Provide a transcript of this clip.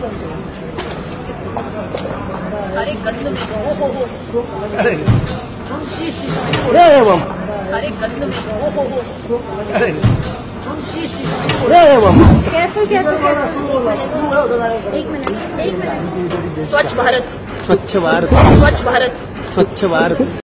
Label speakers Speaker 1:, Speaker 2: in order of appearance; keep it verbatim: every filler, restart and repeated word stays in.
Speaker 1: सारे गंद में हो हो हो
Speaker 2: अरे
Speaker 1: शी शी
Speaker 2: अरे मम
Speaker 1: सारे गंद में हो हो हो
Speaker 2: अरे
Speaker 1: शी शी
Speaker 2: अरे मम
Speaker 1: कैसे कैसे एक मिनट एक मिनट स्वच्छ भारत
Speaker 2: स्वच्छ भारत
Speaker 1: स्वच्छ भारत
Speaker 2: स्वच्छ भारत